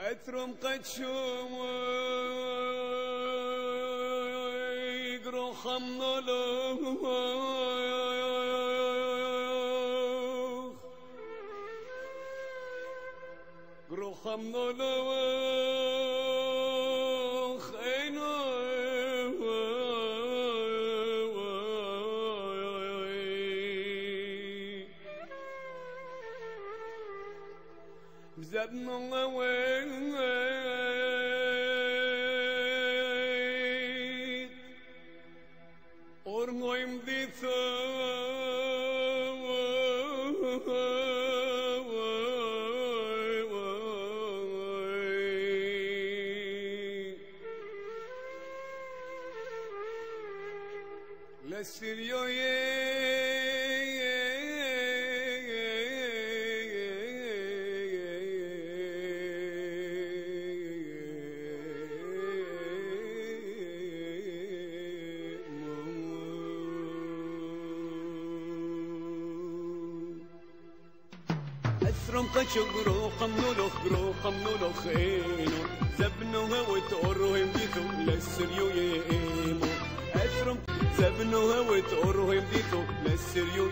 أترم قد شوم يقرو خمنولوخ قرو خمنولوخ أينو بزبنا وين أرنويم ديثا لسريو أسرم قشقرو خمنولوخ قرو خمنولوخ إينو زبنوها وتقرهم ديثو للسريو ييمو أسرم زبنوها وتقرهم ديثو للسريو